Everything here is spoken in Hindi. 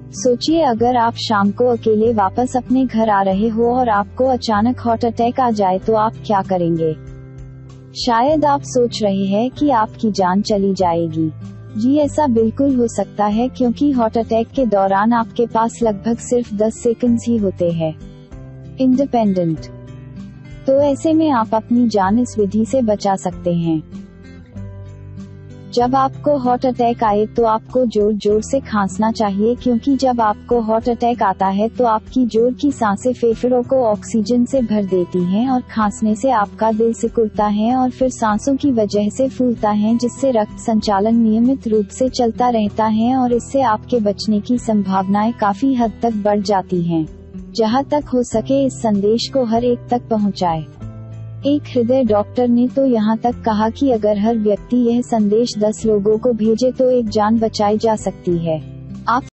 सोचिए, अगर आप शाम को अकेले वापस अपने घर आ रहे हो और आपको अचानक हार्ट अटैक आ जाए तो आप क्या करेंगे? शायद आप सोच रहे हैं कि आपकी जान चली जाएगी। जी, ऐसा बिल्कुल हो सकता है, क्योंकि हार्ट अटैक के दौरान आपके पास लगभग सिर्फ 10 सेकंड्स ही होते हैं। इंडिपेंडेंट। तो ऐसे में आप अपनी जान इस विधि से बचा सकते हैं। जब आपको हार्ट अटैक आए तो आपको जोर जोर से खांसना चाहिए, क्योंकि जब आपको हार्ट अटैक आता है तो आपकी जोर की सांसें फेफड़ों को ऑक्सीजन से भर देती हैं और खांसने से आपका दिल सिकुड़ता है और फिर सांसों की वजह से फूलता है, जिससे रक्त संचालन नियमित रूप से चलता रहता है और इससे आपके बचने की संभावनाएं काफी हद तक बढ़ जाती हैं। जहां तक हो सके इस संदेश को हर एक तक पहुंचाएं। एक हृदय डॉक्टर ने तो यहाँ तक कहा कि अगर हर व्यक्ति यह संदेश 10 लोगों को भेजे तो एक जान बचाई जा सकती है। आप